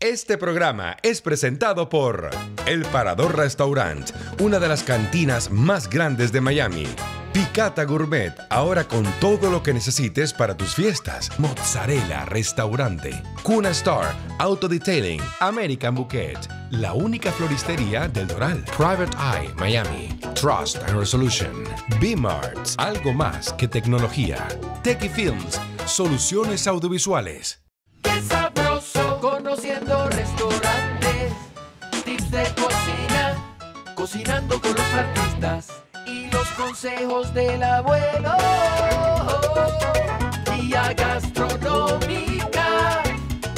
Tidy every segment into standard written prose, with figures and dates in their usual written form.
Este programa es presentado por El Parador Restaurant, una de las cantinas más grandes de Miami. Picata Gourmet, ahora con todo lo que necesites para tus fiestas. Mozzarella Restaurante. Cuna Star, Auto Detailing. American Bouquet, la única floristería del Doral. Private Eye, Miami. Trust and Resolution. B-Mart, algo más que tecnología. Techie Films, soluciones audiovisuales. ¡Qué sabroso! Conociendo restaurantes, tips de cocina, cocinando con los artistas y los consejos del abuelo. Guía gastronómica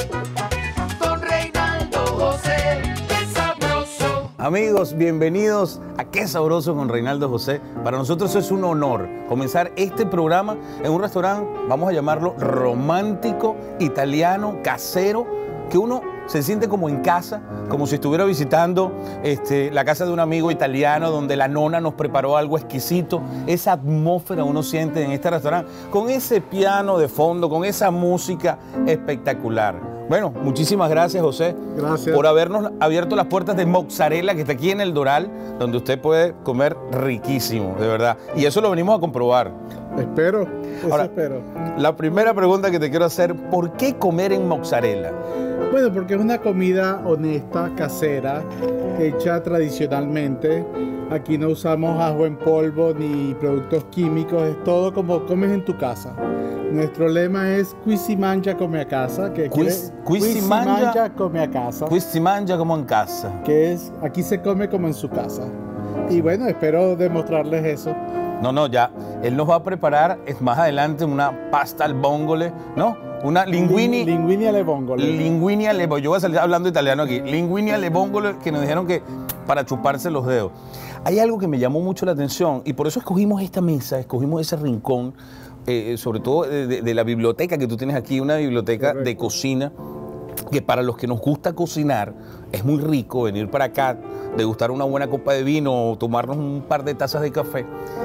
con Reinaldo José. ¡Qué sabroso! Amigos, bienvenidos a Qué Sabroso con Reinaldo José. Para nosotros es un honor comenzar este programa en un restaurante, vamos a llamarlo romántico, italiano, casero, que uno se siente como en casa, como si estuviera visitando la casa de un amigo italiano donde la nona nos preparó algo exquisito. Esa atmósfera uno siente en este restaurante, con ese piano de fondo, con esa música espectacular. Bueno, muchísimas gracias, José. Gracias. Por habernos abierto las puertas de Mozzarella, que está aquí en el Doral, donde usted puede comer riquísimo, de verdad. Y eso lo venimos a comprobar. Espero, Ahora, espero. La primera pregunta que te quiero hacer, ¿por qué comer en Mozzarella? Bueno, porque es una comida honesta, casera, hecha tradicionalmente. Aquí no usamos ajo en polvo ni productos químicos, es todo como comes en tu casa. Nuestro lema es Qui si mangia come a casa, que Qui si mangia come a casa, Qui si mangia como en casa. que es aquí se come como en su casa. Y bueno, espero demostrarles eso. No, ya. Él nos va a preparar más adelante una pasta al vongole, ¿no? Una linguini. Linguini alle vongole. Linguini alle vongole. Yo voy a salir hablando italiano aquí. Linguini alle vongole, que nos dijeron que para chuparse los dedos. Hay algo que me llamó mucho la atención y por eso escogimos esta mesa, escogimos ese rincón, sobre todo de la biblioteca que tú tienes aquí, una biblioteca Correcto. de cocina, que para los que nos gusta cocinar es muy rico venir para acá, degustar una buena copa de vino o tomarnos un par de tazas de café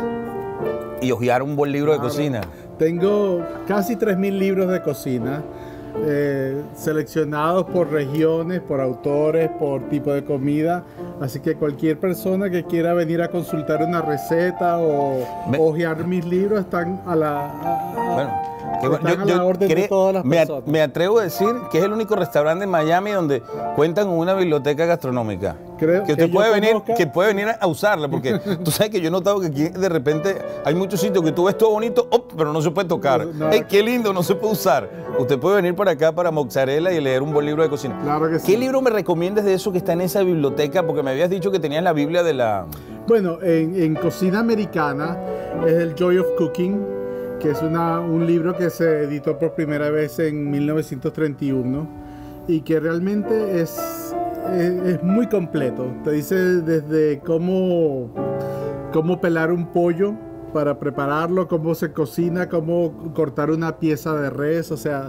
y hojear un buen libro de cocina. Tengo casi 3.000 libros de cocina, seleccionados por regiones, por autores, por tipo de comida. Así que cualquier persona que quiera venir a consultar una receta o hojear mis libros están a la orden de todas las personas. Me atrevo a decir que es el único restaurante en Miami donde cuentan con una biblioteca gastronómica. Creo que usted que puede yo venir, conozca. que puede venir a usarla, porque tú sabes que yo he notado que aquí de repente hay muchos sitios que tú ves todo bonito, pero no se puede tocar. No, ¡Ey, qué lindo! No se puede usar. Usted puede venir para acá, para Mozzarella, y leer un buen libro de cocina. Claro que sí. ¿Qué libro me recomiendas de eso que está en esa biblioteca? Porque me habías dicho que tenías la Biblia de la... Bueno, en cocina americana es el Joy of Cooking, que es un libro que se editó por primera vez en 1931 y que realmente es muy completo. Te dice desde cómo pelar un pollo para prepararlo, cómo se cocina, cómo cortar una pieza de res, o sea,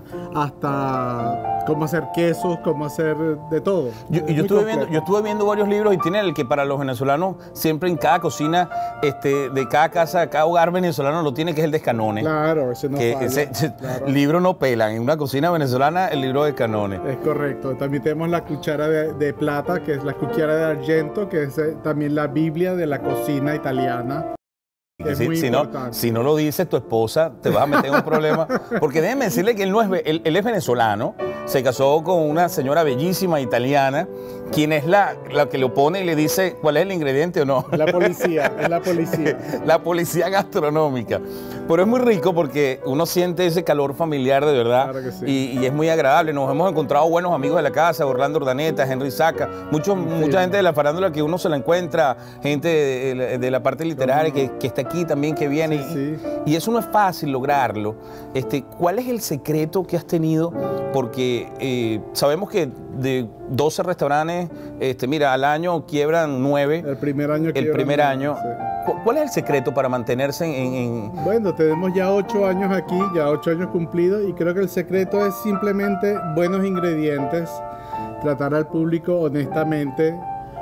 hasta cómo hacer quesos, cómo hacer de todo. Yo estuve viendo varios libros y tiene el que para los venezolanos siempre en cada cocina de cada casa, cada hogar venezolano lo tiene, que es el de Scanones. Claro, ese no Que falla. ese Claro. libro no pelan. En una cocina venezolana el libro de Scanones. Es correcto. También tenemos la cuchara de plata, que es la cuchara de argento, que es también la Biblia de la cocina italiana. Es muy importante. Si no lo dices, tu esposa te vas a meter en un problema. Porque déjeme decirle que él es venezolano, se casó con una señora bellísima italiana, quien es la que le opone y le dice cuál es el ingrediente o no. La policía, es la policía. La policía gastronómica. Pero es muy rico porque uno siente ese calor familiar de verdad. Claro que sí. Y es muy agradable. Nos hemos encontrado buenos amigos de la casa, Orlando Urdaneta, Henry Saca, mucha gente de la farándula que uno se la encuentra, gente de la parte literaria que está aquí también, que viene. Sí. Y eso no es fácil lograrlo. ¿Cuál es el secreto que has tenido? Porque sabemos que de 12 restaurantes, mira, al año quiebran 9. El primer año. El primer año. Sí. ¿Cuál es el secreto para mantenerse en...? Bueno, tenemos ya 8 años aquí, ya 8 años cumplidos, y creo que el secreto es simplemente buenos ingredientes, tratar al público honestamente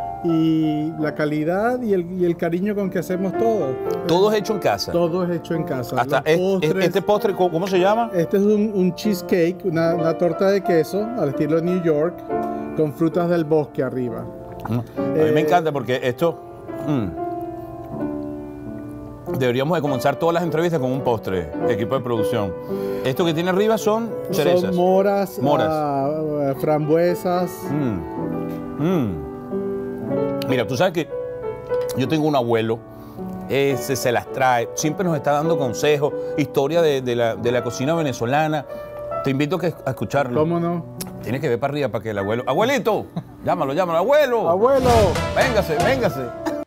y la calidad y el cariño con que hacemos todo. Todo es hecho en casa. Todo es hecho en casa. Hasta Los postres, este postre, ¿cómo se llama? Este es un cheesecake, una torta de queso al estilo New York, con frutas del bosque arriba. A mí me encanta porque esto... deberíamos de comenzar todas las entrevistas con un postre, equipo de producción. Esto que tiene arriba son cerezas. Son moras, Moras. frambuesas. Mira, tú sabes que yo tengo un abuelo, ese se las trae, siempre nos está dando consejos, historia de la cocina venezolana. Te invito a escucharlo. ¿Cómo no? Tienes que ver para arriba para que el abuelo... ¡Abuelito! Llámalo, abuelo. ¡Abuelo! Véngase.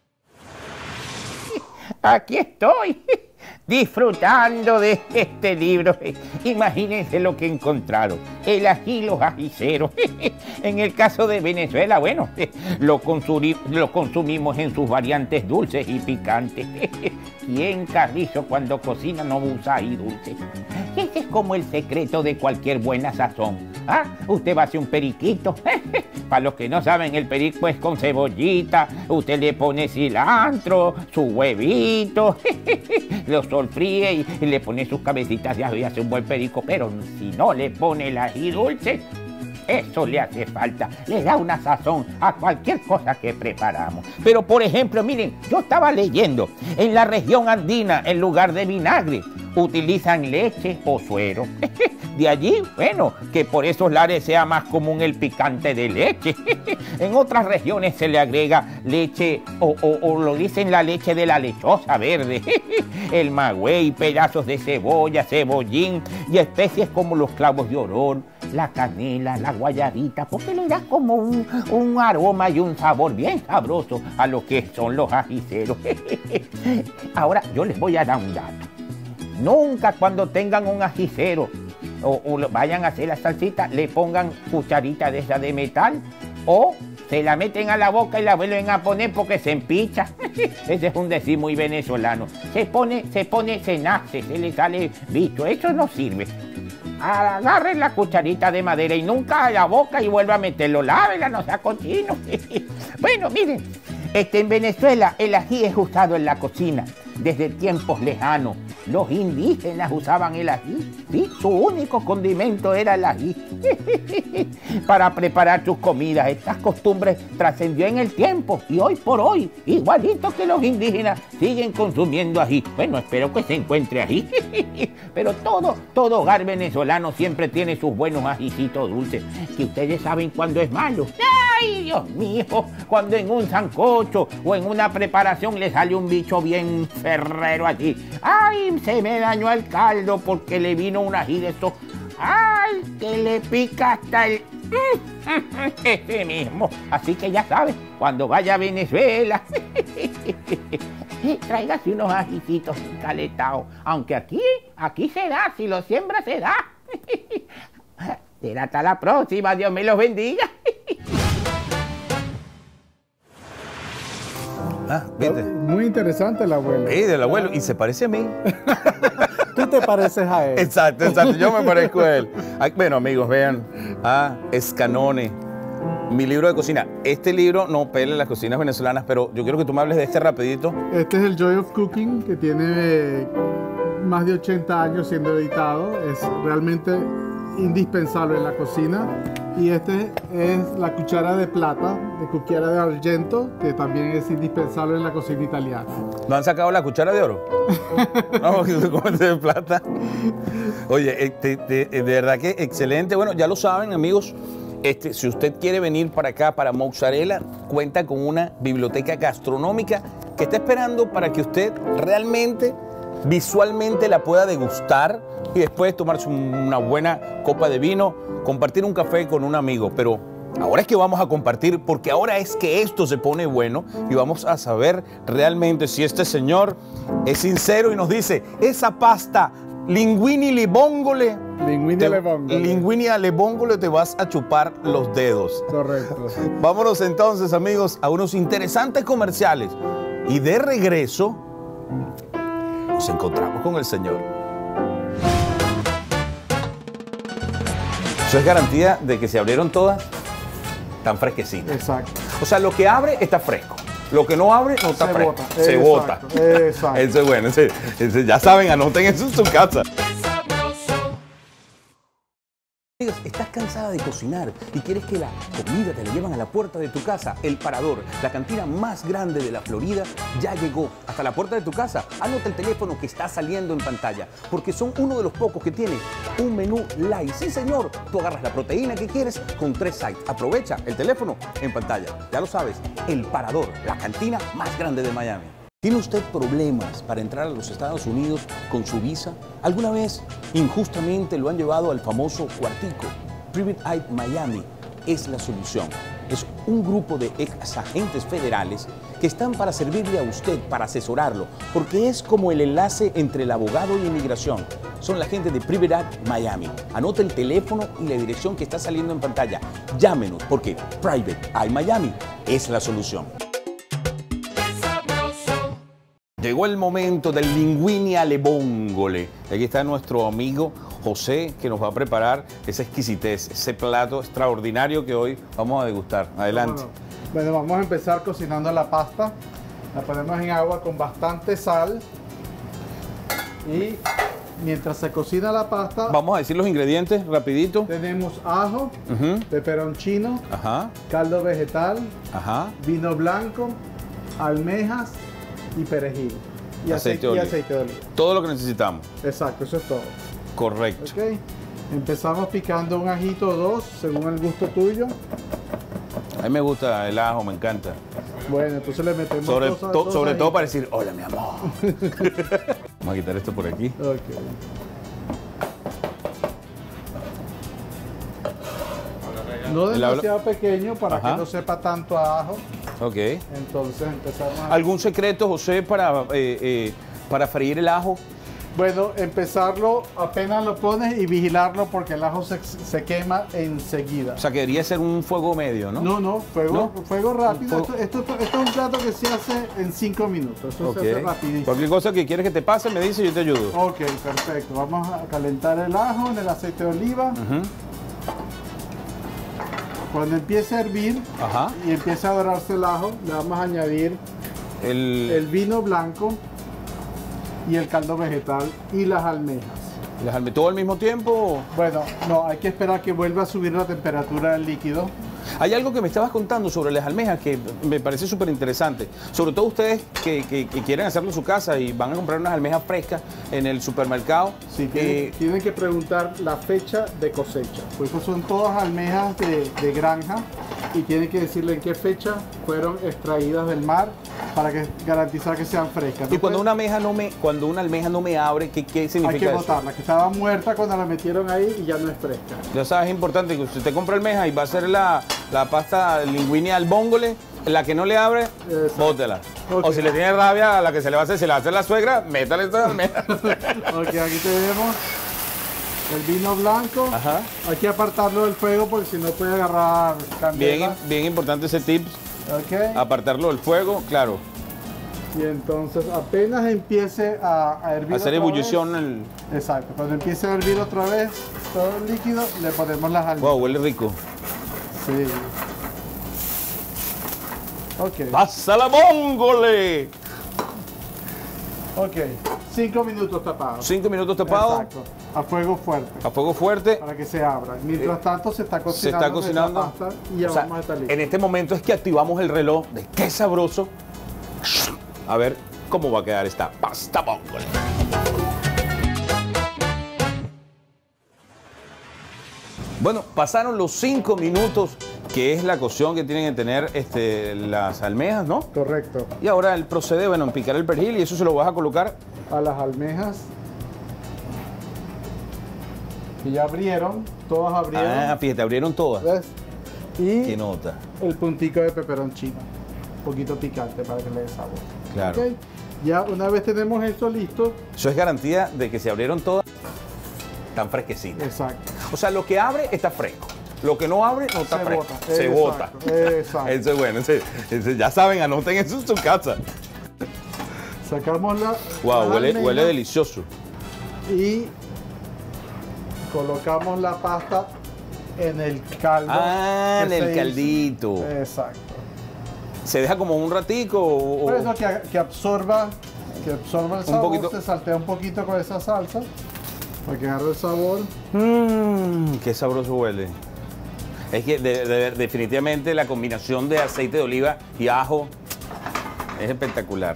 Aquí estoy, disfrutando de este libro. Imagínense lo que encontraron, el ají y los ajiceros. En el caso de Venezuela, bueno, lo consumimos en sus variantes dulces y picantes. ¿Quién carrizo cuando cocina no usa ají dulce? Ese es como el secreto de cualquier buena sazón. ¿Ah? Usted va a hacer un periquito. Para los que no saben, el perico es con cebollita. Usted le pone cilantro, su huevito, lo sofríe y le pone sus cabecitas de ajo y hace un buen perico. Pero si no le pone el ají dulce, eso le hace falta, le da una sazón a cualquier cosa que preparamos. Pero por ejemplo, miren, yo estaba leyendo, en la región andina, en lugar de vinagre, utilizan leche o suero. De allí, bueno, que por esos lares sea más común el picante de leche. En otras regiones se le agrega leche o lo dicen la leche de la lechosa verde, el magüey, pedazos de cebolla, cebollín y especies como los clavos de orol, la canela, la guayabita, porque le da como un aroma y un sabor bien sabroso a lo que son los ajiceros. Ahora, yo les voy a dar un dato. Nunca cuando tengan un ajicero o vayan a hacer la salsita, le pongan cucharita de esa de metal o se la meten a la boca y la vuelven a poner porque se empicha. Ese es un decir muy venezolano. Se nace, se le sale bicho. Eso no sirve. Agarren la cucharita de madera y nunca a la boca y vuelva a meterlo. Lávela, no sea cochino. Bueno, miren, en Venezuela el ají es usado en la cocina desde tiempos lejanos. Los indígenas usaban el ají, ¿sí? Su único condimento era el ají. Para preparar sus comidas, estas costumbres trascendió en el tiempo y hoy por hoy, igualito que los indígenas, siguen consumiendo ají. Bueno, espero que se encuentre ají. Pero todo hogar venezolano siempre tiene sus buenos ajicitos dulces, que ustedes saben cuándo es malo. ¡Ay, Dios mío! Cuando en un sancocho o en una preparación le sale un bicho bien ferrero allí. ¡Ay! Se me dañó el caldo porque le vino un ají de estos. ¡Ay! Que le pica hasta el... ese mismo. Así que ya sabes, cuando vaya a Venezuela, tráigase unos ajicitos caletados. Aunque aquí se da, si lo siembra se da. Será hasta la próxima, Dios me los bendiga. ¿Viste? Muy interesante el abuelo. Sí, del abuelo. Y se parece a mí. Tú te pareces a él. Exacto. Yo me parezco a él. Bueno, amigos, vean. Escanone. Mi libro de cocina. Este libro no pela las cocinas venezolanas, pero yo quiero que tú me hables de este rapidito. Este es el Joy of Cooking, que tiene más de 80 años siendo editado. Es realmente indispensable en la cocina. Y este es la cuchara de plata, de cuchara de argento, que también es indispensable en la cocina italiana. ¿No han sacado la cuchara de oro? No, que se comen de plata. Oye, de verdad que excelente. Bueno, ya lo saben, amigos. Si usted quiere venir para acá, para Mozzarella, cuenta con una biblioteca gastronómica que está esperando para que usted realmente, visualmente la pueda degustar y después tomarse una buena copa de vino, compartir un café con un amigo. Pero ahora es que vamos a compartir, porque ahora es que esto se pone bueno y vamos a saber realmente si este señor es sincero y nos dice, esa pasta linguini alle vongole, linguini alle vongole, te vas a chupar los dedos. Correcto. Vámonos entonces, amigos, a unos interesantes comerciales y de regreso nos encontramos con el señor. Eso es garantía de que se abrieron todas tan fresquecitas. Exacto. O sea, lo que abre está fresco. Lo que no abre no está fresco. Bota. Se bota. Exacto. Eso es bueno. Ya saben, anoten eso en su casa. Amigos, ¿estás cansado cansada de cocinar y quieres que la comida te la llevan a la puerta de tu casa, El Parador, la cantina más grande de la Florida, ya llegó hasta la puerta de tu casa. Anota el teléfono que está saliendo en pantalla, porque son uno de los pocos que tiene un menú light. Sí, señor, tú agarras la proteína que quieres con 3 sides. Aprovecha el teléfono en pantalla. Ya lo sabes, El Parador, la cantina más grande de Miami. ¿Tiene usted problemas para entrar a los Estados Unidos con su visa? ¿Alguna vez injustamente lo han llevado al famoso cuartico? Private Eye Miami es la solución. Es un grupo de ex agentes federales que están para servirle a usted, para asesorarlo, porque es como el enlace entre el abogado y inmigración. Son la gente de Private Eye Miami. Anota el teléfono y la dirección que está saliendo en pantalla. Llámenos, porque Private Eye Miami es la solución. Llegó el momento del linguini alle vongole. Aquí está nuestro amigo José, que nos va a preparar esa exquisitez, ese plato extraordinario que hoy vamos a degustar. Adelante. Bueno, vamos a empezar cocinando la pasta. La ponemos en agua con bastante sal. Y mientras se cocina la pasta, Vamos a decir los ingredientes rapidito. tenemos ajo, peperoncino, Ajá, caldo vegetal, ajá. vino blanco, almejas y perejil. Y Aceite aceite, de y oliva. aceite de oliva. Todo lo que necesitamos. Exacto, eso es todo. Correcto. Ok. Empezamos picando un ajito o dos, según el gusto tuyo. A mí me gusta el ajo, me encanta. Bueno, entonces le metemos Sobre, dos sobre todo ajitos. para decir, hola mi amor. Vamos a quitar esto por aquí. Ok. No El habla- demasiado pequeño para Ajá. que no sepa tanto a ajo. Ok. Entonces empezamos a... ¿Algún secreto, José, para freír el ajo? Bueno, empezarlo apenas lo pones y vigilarlo porque el ajo se quema enseguida. O sea, que debería ser un fuego medio, ¿no? No, fuego, ¿No? fuego rápido. Fuego- Esto es un plato que se hace en 5 minutos. Esto Ok. se hace rapidísimo. Cualquier cosa que quieres que te pase, me dice y yo te ayudo. Ok, perfecto. Vamos a calentar el ajo en el aceite de oliva. Ujú. Cuando empiece a hervir Ajá. y empiece a dorarse el ajo, le vamos a añadir El, el vino blanco y el caldo vegetal y las almejas. ¿Todo al mismo tiempo? Bueno, no, hay que esperar que vuelva a subir la temperatura del líquido. Hay algo que me estabas contando sobre las almejas que me parece súper interesante. Sobre todo ustedes que quieren hacerlo en su casa y van a comprar unas almejas frescas en el supermercado. Sí, tienen que preguntar la fecha de cosecha. Pues esas son todas almejas de granja y tienen que decirle en qué fecha fueron extraídas del mar para garantizar que sean frescas. Y No cuando puede- una almeja no me abre, ¿qué significa hay que eso? botarla, que estaba muerta cuando la metieron ahí y ya no es fresca. Ya sabes, es importante que usted compra almeja y va a hacer la pasta linguini al vongole, la que no le abre, Exacto. bótela. Ok. O si le tiene rabia a la que se le va a hacer, si la hace la suegra, métale esta almeja. Ok, aquí tenemos el vino blanco. Ajá. Hay que apartarlo del fuego porque si no puede agarrar candela. Bien importante ese tip, Ok. apartarlo del fuego, claro. Y entonces apenas empiece a hervir Hacer otra ebullición. vez, exacto, cuando empiece a hervir otra vez todo el líquido, le ponemos las almejas. Wow, huele rico. Sí. Ok. ¡Pasa la vongole! Ok. 5 minutos tapados. 5 minutos tapado, Exacto. A fuego fuerte. a fuego fuerte. Para que se abra. Mientras tanto se está Se cocinando. está cocinando. esa pasta y ya O sea, vamos a estar listos. en este momento es que activamos el reloj de qué sabroso. A ver cómo va a quedar esta pasta vongole. Bueno, pasaron los 5 minutos, que es la cocción que tienen que tener las almejas, ¿no? Correcto. Y ahora él procede, bueno, en picar el perejil y eso se lo vas a colocar. A las almejas. Que ya abrieron. Todas abrieron. Ah, fíjate, abrieron todas. ¿Ves? Y Qué nota. el puntico de peperoncino. Un poquito picante para que le dé sabor. Claro. Ok. Ya una vez tenemos esto listo. Eso es garantía de que se abrieron todas, están fresquecitas. Exacto. O sea, lo que abre está fresco. Lo que no abre no está Se fresco. bota. Se bota. Exacto. Eso es bueno. Ya saben, anoten eso en su casa. Sacamos la. Wow, las huele almejas delicioso. Y colocamos la pasta en el caldo. Ah, que en se el hizo. caldito. Exacto. ¿Se deja como un ratico o...? Por eso que absorba el sabor, poquito. se saltea un poquito con esa salsa para que agarre el sabor. Qué sabroso huele. Es que definitivamente la combinación de aceite de oliva y ajo es espectacular.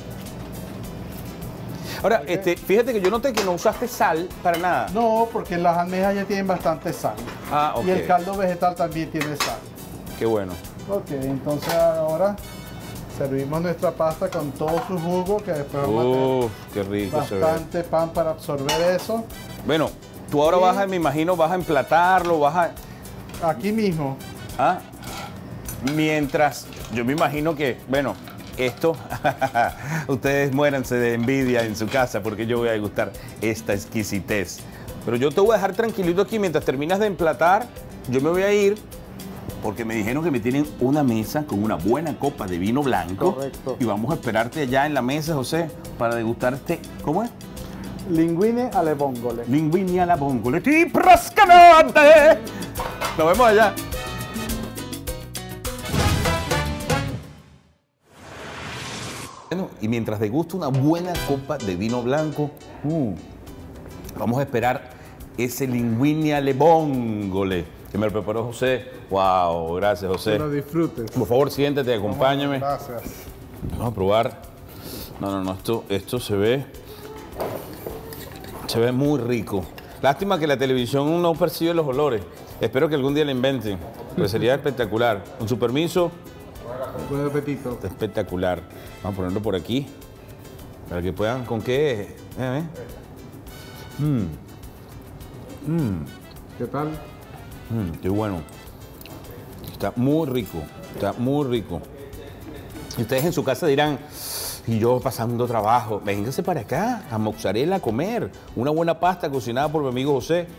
Ahora, fíjate que yo noté que no usaste sal para nada. No, porque las almejas ya tienen bastante sal. Ah, ok. Y el caldo vegetal también tiene sal. Qué bueno. Ok, entonces ahora servimos nuestra pasta con todo su jugo, que después vamos a Uf, qué rico tener se ve. bastante pan para absorber eso. Bueno, tú ahora vas a, me imagino, vas a emplatarlo, vas a... Aquí mismo. ¿Ah? Mientras, yo me imagino que, bueno, esto, ustedes muéranse de envidia en su casa porque yo voy a degustar esta exquisitez. Pero yo te voy a dejar tranquilito aquí mientras terminas de emplatar. Yo me voy a ir porque me dijeron que me tienen una mesa con una buena copa de vino blanco. Correcto. Y vamos a esperarte allá en la mesa, José, para degustar este, ¿cómo es? Linguine alle vongole. Linguini alla vongole, ti proscanate. Nos vemos allá. Bueno, y mientras degusto una buena copa de vino blanco, vamos a esperar ese linguini alle vongole que me preparó José. Wow, gracias, José. Que lo disfrutes. Por favor, siéntate, acompáñame. Gracias. Vamos a probar. No, esto se ve muy rico. Lástima que la televisión no percibe los olores. Espero que algún día la inventen, pues sería espectacular. Con su permiso, Buen apetito. está espectacular. Vamos a ponerlo por aquí, para que puedan, ¿con qué? ¿Qué tal? Qué bueno. Está muy rico, está muy rico. Y ustedes en su casa dirán, y yo pasando trabajo, véngase para acá, a Mozzarella a comer. Una buena pasta cocinada por mi amigo José.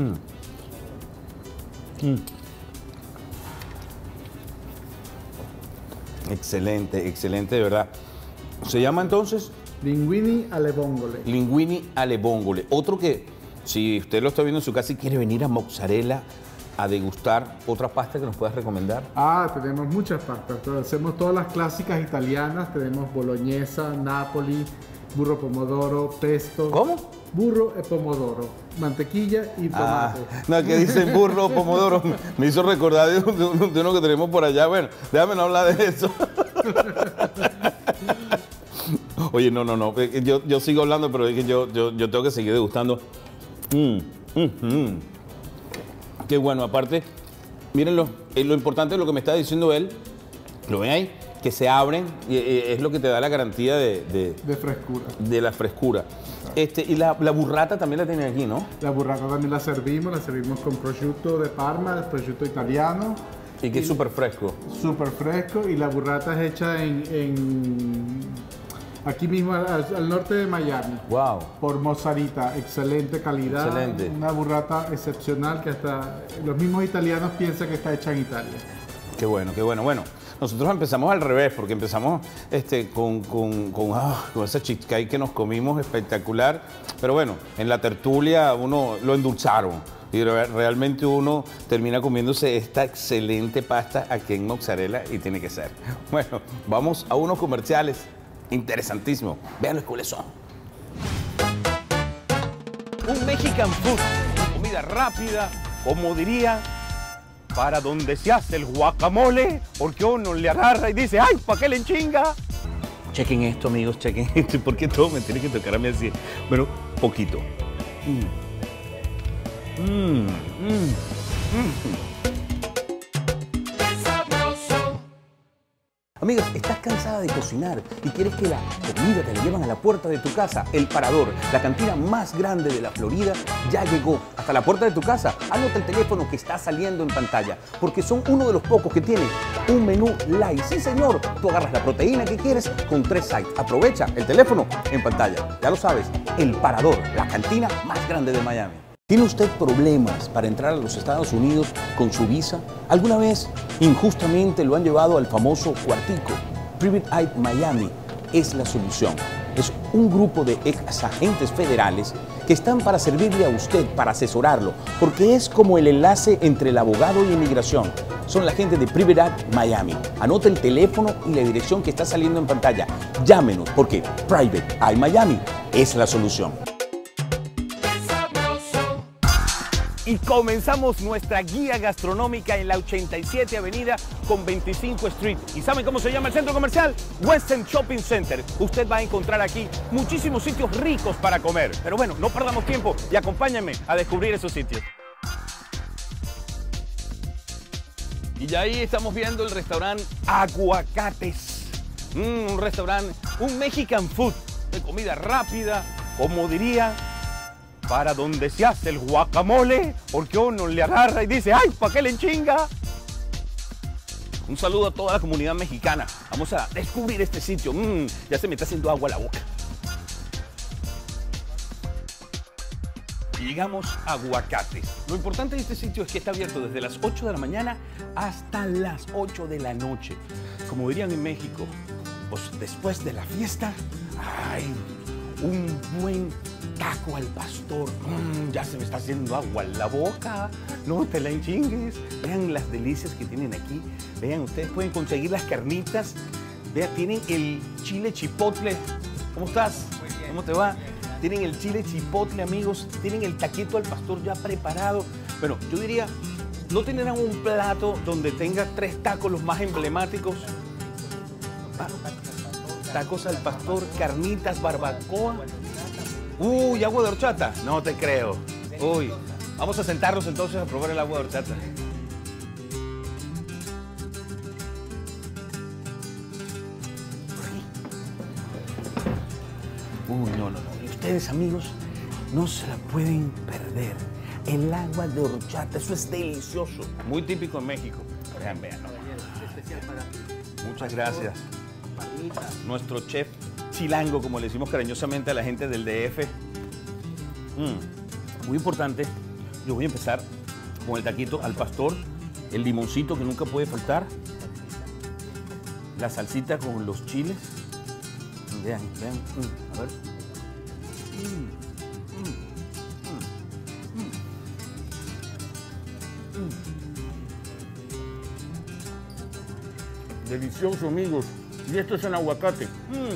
Excelente, excelente, de verdad. ¿Se llama entonces? Linguini alle vongole. Linguini alle vongole. Otro que, si usted lo está viendo en su casa y quiere venir a Mozzarella a degustar otra pasta que nos puedas recomendar. Tenemos muchas pastas. Hacemos todas las clásicas italianas. Tenemos boloñesa, napoli, burro pomodoro, pesto. ¿Cómo? Burro e pomodoro. Mantequilla y tomate. No, que dicen burro, pomodoro. Me hizo recordar de uno que tenemos por allá. Bueno, déjame no hablar de eso. Oye, no. Yo sigo hablando, pero es que yo tengo que seguir degustando. Qué bueno, aparte, miren lo importante de lo que me está diciendo él. ¿Lo ven ahí? Que se abren y es lo que te da la garantía De frescura. de la frescura. Y la burrata también la tienen aquí, ¿no? La burrata también la servimos con prosciutto de Parma, prosciutto italiano. Y que es súper fresco. Súper fresco. Y la burrata es hecha aquí mismo al norte de Miami. Wow. Por Mozzarita, excelente calidad. Excelente. Una burrata excepcional que hasta los mismos italianos piensan que está hecha en Italia. Qué bueno, qué bueno. Bueno, nosotros empezamos al revés, porque empezamos con esa cheesecake que nos comimos espectacular. Pero bueno, en la tertulia uno lo endulzaron. Y realmente uno termina comiéndose esta excelente pasta aquí en Mozzarella y tiene que ser. Bueno, vamos a unos comerciales interesantísimos. Vean los cuáles son. Un Mexican food, comida rápida, como diría, para donde se hace el guacamole, porque uno le agarra y dice, ¡ay, pa' qué le enchinga! Chequen esto, amigos, chequen esto. ¿Por qué todo me tiene que tocar a mí así? Bueno, poquito. ¡Qué sabroso! Amigas, ¿estás cansada de cocinar y quieres que la comida te la llevan a la puerta de tu casa? El Parador, la cantina más grande de la Florida, ya llegó hasta la puerta de tu casa. Anota el teléfono que está saliendo en pantalla, porque son uno de los pocos que tienen un menú light. Sí, señor, tú agarras la proteína que quieres con 3 sides. Aprovecha el teléfono en pantalla. Ya lo sabes, El Parador, la cantina más grande de Miami. ¿Tiene usted problemas para entrar a los Estados Unidos con su visa? ¿Alguna vez injustamente lo han llevado al famoso cuartico? Private Eye Miami es la solución. Es un grupo de ex agentes federales que están para servirle a usted, para asesorarlo, porque es como el enlace entre el abogado y inmigración. Son la gente de Private Eye Miami. Anote el teléfono y la dirección que está saliendo en pantalla. Llámenos, porque Private Eye Miami es la solución. ¡Qué sabroso! y comenzamos nuestra guía gastronómica en la 87 Avenida con 25 Street. ¿Y saben cómo se llama el centro comercial? Western Shopping Center. Usted va a encontrar aquí muchísimos sitios ricos para comer. Pero bueno, no perdamos tiempo y acompáñenme a descubrir esos sitios. Y ya ahí estamos viendo el restaurante Aguacates. Un restaurante, un Mexican food de comida rápida, como diría, para donde se hace el guacamole, porque uno le agarra y dice, ¡ay, pa' qué le enchinga! Un saludo a toda la comunidad mexicana. Vamos a descubrir este sitio. Ya se me está haciendo agua a la boca. Y llegamos a Aguacates. Lo importante de este sitio es que está abierto desde las 8 de la mañana hasta las 8 de la noche. Como dirían en México, pues después de la fiesta, ¡ay! Un buen taco al pastor. Ya se me está haciendo agua en la boca. No te la enchingues. Vean las delicias que tienen aquí. Vean, ustedes pueden conseguir las carnitas. Vean, tienen el chile chipotle. ¿Cómo estás? Muy bien. ¿Cómo te va? Tienen el chile chipotle, amigos. Tienen el taquito al pastor ya preparado. Bueno, yo diría, ¿no tendrán un plato donde tenga 3 tacos los más emblemáticos? Tacos al pastor, carnitas, barbacoa. Uy, agua de horchata. No te creo. Uy, vamos a sentarnos entonces a probar el agua de horchata. Uy, no. Y ustedes, amigos, no se la pueden perder. El agua de horchata, eso es delicioso. Muy típico en México. Vean. Muchas gracias. Nuestro chef chilango, como le decimos cariñosamente a la gente del DF. Muy importante, yo voy a empezar con el taquito al pastor, el limoncito que nunca puede faltar, la salsita con los chiles. Vean, a ver. Delicioso, amigos. Y esto es en Aguacate.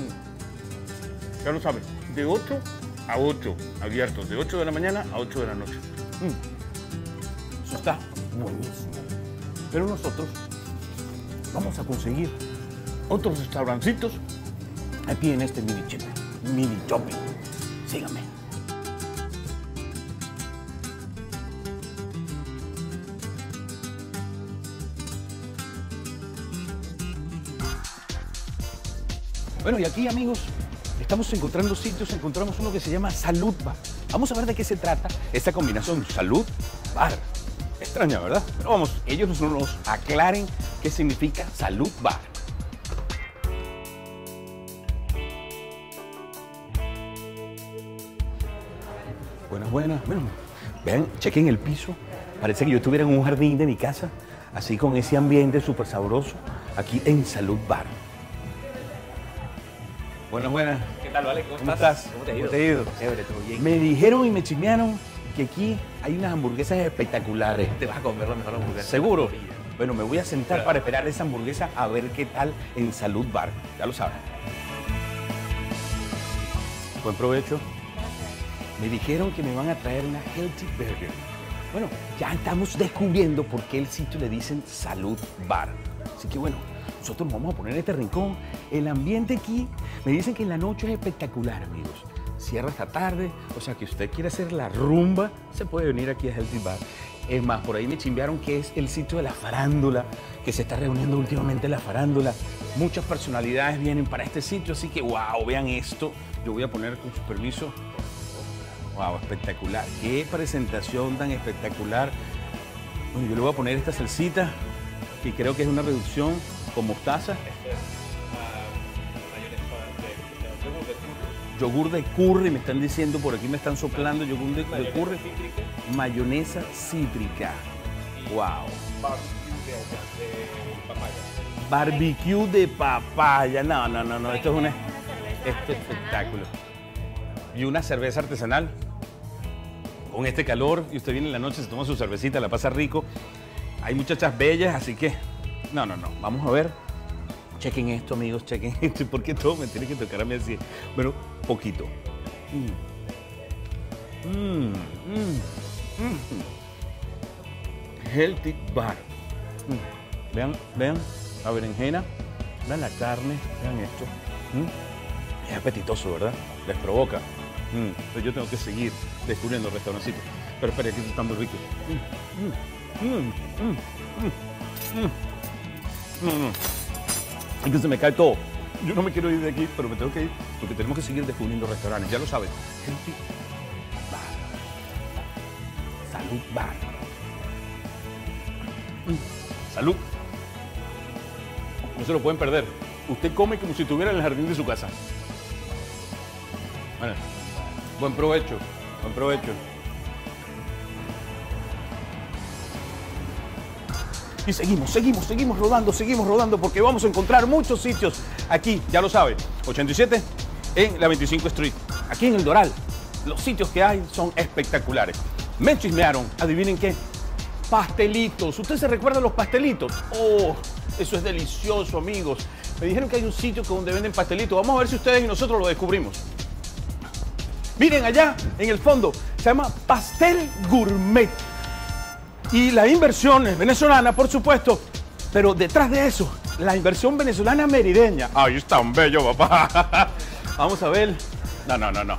Ya lo saben, de 8 a 8 abiertos, de 8 de la mañana a 8 de la noche. Eso está buenísimo. Pero nosotros vamos a conseguir otros restaurancitos aquí en este mini shopping. Síganme. Bueno, y aquí, amigos, estamos encontrando sitios, encontramos uno que se llama Salud Bar. Vamos a ver de qué se trata esta combinación Salud Bar. Extraña, ¿verdad? Pero vamos, ellos nos aclaren qué significa Salud Bar. Buenas. Bueno, vean, chequen el piso. Parece que yo estuviera en un jardín de mi casa, así con ese ambiente súper sabroso, aquí en Salud Bar. Buenas. ¿Qué tal, Vale? ¿Cómo estás? ¿Cómo te ha ido? ¿Cómo te ha ido? Chévere, todo bien. Me dijeron y me chismearon que aquí hay unas hamburguesas espectaculares. Te vas a comer la mejor hamburguesa. ¿Seguro? Sí. Bueno, me voy a sentar Claro. para esperar esa hamburguesa a ver qué tal en Salud Bar. Ya lo saben. Buen provecho. Me dijeron que me van a traer una Healthy Burger. Bueno, ya estamos descubriendo por qué el sitio le dicen Salud Bar. Así que bueno, nosotros nos vamos a poner en este rincón. El ambiente aquí, me dicen que en la noche es espectacular, amigos. Cierra esta tarde, o sea que usted quiere hacer la rumba, se puede venir aquí a Healthy Bar. Es más, por ahí me chimbearon que es el sitio de la farándula, que se está reuniendo últimamente la farándula. Muchas personalidades vienen para este sitio, así que wow, vean esto. Yo voy a poner con su permiso. Wow, espectacular. Qué presentación tan espectacular. Bueno, yo le voy a poner esta salsita, que creo que es una reducción con mostaza. Yogur de curry, me están diciendo, por aquí me están soplando yogur de curry. Mayonesa cítrica. Wow. Barbecue de papaya. No. Esto es este espectáculo. Y una cerveza artesanal. Con este calor, y usted viene en la noche, se toma su cervecita, la pasa rico. Hay muchachas bellas, así que... No. Vamos a ver. Chequen esto, amigos, chequen esto. ¿Por qué todo me tiene que tocar a mí así? Bueno, poquito. Healthy Bar. Vean la berenjena, vean la carne, vean esto. Es apetitoso, ¿verdad? Les provoca. Pero yo tengo que seguir descubriendo restaurancitos. Pero espera, que está muy rico. Es que se me cae todo. Yo no me quiero ir de aquí, pero me tengo que ir porque tenemos que seguir descubriendo restaurantes. Ya lo saben. Healthy Bar. Salud Bar. Salud. No se lo pueden perder. Usted come como si estuviera en el jardín de su casa. Bueno, buen provecho. Buen provecho. Y seguimos rodando porque vamos a encontrar muchos sitios aquí, ya lo saben, 87 en la 25 Street, aquí en El Doral. Los sitios que hay son espectaculares. Me chismearon, adivinen qué, pastelitos. ¿Ustedes se recuerdan los pastelitos? Oh, eso es delicioso, amigos. Me dijeron que hay un sitio donde venden pastelitos. Vamos a ver si ustedes y nosotros lo descubrimos. Miren allá, en el fondo, se llama Pastel Gourmet. Y la inversión es venezolana, por supuesto, pero detrás de eso, la inversión venezolana merideña. ¡Ay, es tan bello, papá! Vamos a ver. No.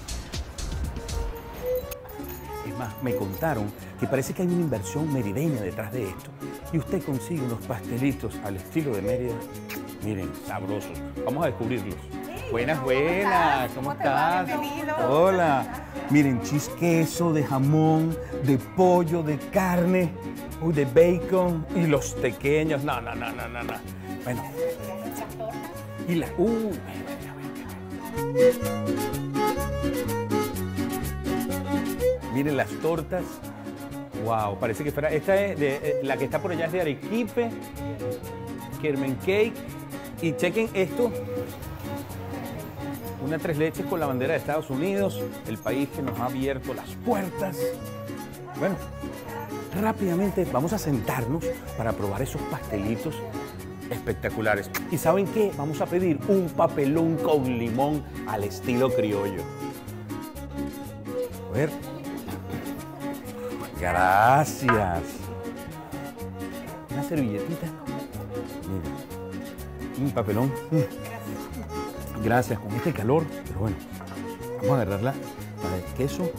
Es más, me contaron que parece que hay una inversión merideña detrás de esto. Y usted consigue unos pastelitos al estilo de Mérida. Miren, sabrosos. Vamos a descubrirlos. Buenas, ¿cómo estás? Bienvenido. Hola. Miren, cheese queso, de jamón, de pollo, de carne, de bacon y los pequeños. No. Bueno. Y la... Miren las tortas. Wow, parece que fuera... Esta es de... la que está por allá es de Arequipe, Kermen Cake. Y chequen esto. Una tres leches con la bandera de Estados Unidos, el país que nos ha abierto las puertas. Bueno, rápidamente vamos a sentarnos para probar esos pastelitos espectaculares. ¿Y saben qué? Vamos a pedir un papelón con limón al estilo criollo. A ver. Gracias. Una servilletita. Miren. Un papelón. Gracias, con este calor, pero bueno, vamos a agarrarla para el queso.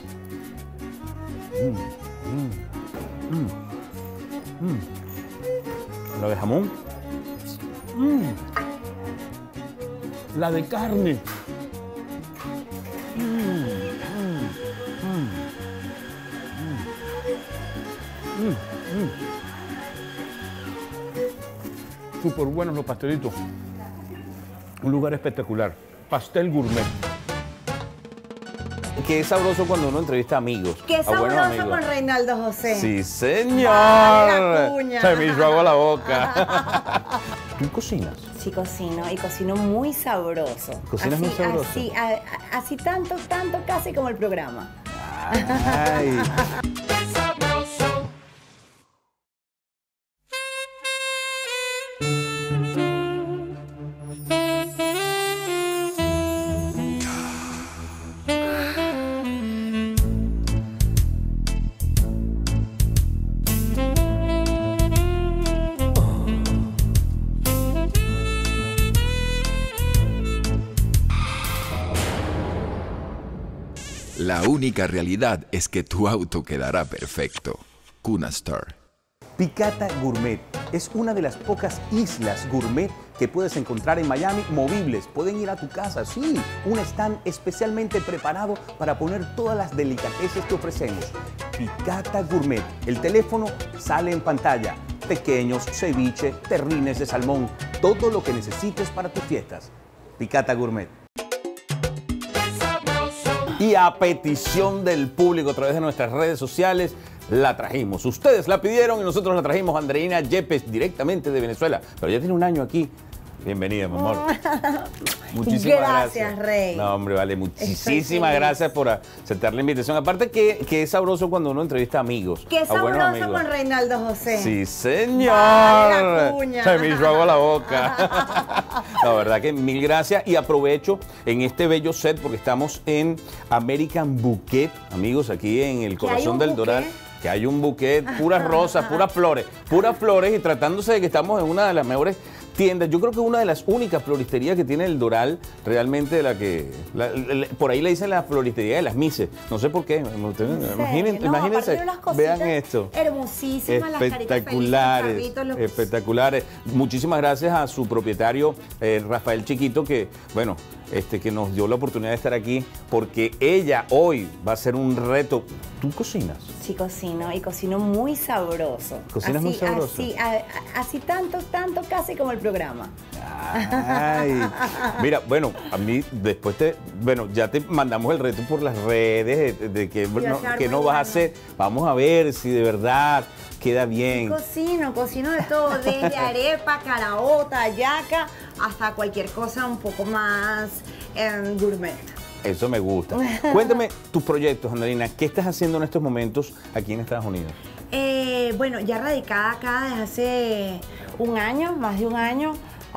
La de jamón. La de carne. Súper buenos los pastelitos. Un lugar espectacular. Pastel Gourmet. Qué sabroso cuando uno entrevista amigos. Qué a buenos sabroso amigos. con Reinaldo José. Sí, señor. Dale la cuña. Se me hizo agua la boca. ¿Tú cocinas? Sí, cocino y cocino muy sabroso. ¿Cocinas muy sabroso? Así tanto, casi como el programa. Ay. La única realidad es que tu auto quedará perfecto. Cunastar. Picata Gourmet es una de las pocas islas gourmet que puedes encontrar en Miami, movibles. Pueden ir a tu casa, sí, un stand especialmente preparado para poner todas las delicateces que ofrecemos. Picata Gourmet. El teléfono sale en pantalla. Pequeños, ceviche, terrines de salmón, todo lo que necesites para tus fiestas. Picata Gourmet. Y a petición del público a través de nuestras redes sociales, la trajimos. Ustedes la pidieron y nosotros la trajimos. Andreina Yepes, directamente de Venezuela. Pero ya tiene un año aquí. Bienvenida, mi amor. Muchísimas Gracias, Rey. No, hombre, vale. Muchísimas gracias por aceptar la invitación. Aparte que es sabroso cuando uno entrevista amigos. Qué a buenos sabroso amigos. con Reinaldo José. Sí, señor. Dale la cuña. Se me hizo agua la boca. La verdad que mil gracias. Y aprovecho en este bello set porque estamos en American Bouquet, amigos, aquí en el ¿Que hay corazón un del buquet? Doral. que hay un buquet, puras rosas, puras flores y tratándose de que estamos en una de las mejores tiendas. Yo creo que una de las únicas floristerías que tiene el Doral, realmente de la que, por ahí le dicen la floristería de las Mises. No sé por qué. Imagínense, vean esto. Hermosísimas, Espectaculares, las caritas felices, espectaculares. Muchísimas gracias a su propietario, Rafael Chiquito, que, bueno, que nos dio la oportunidad de estar aquí, porque ella hoy va a hacer un reto. ¿Tú cocinas? Sí, cocino, y cocino muy sabroso. ¿Cocinas muy sabroso? Así tanto casi como el programa. Ay, mira, bueno, a mí después ya te mandamos el reto por las redes de que no vas a hacer. Vamos a ver si de verdad queda bien. Cocino de todo, desde arepa, caraota, hallaca, hasta cualquier cosa un poco más gourmet. Eso me gusta. Cuéntame tus proyectos, Andreina. ¿Qué estás haciendo en estos momentos aquí en Estados Unidos? Bueno, ya radicada acá desde hace un año, más de un año.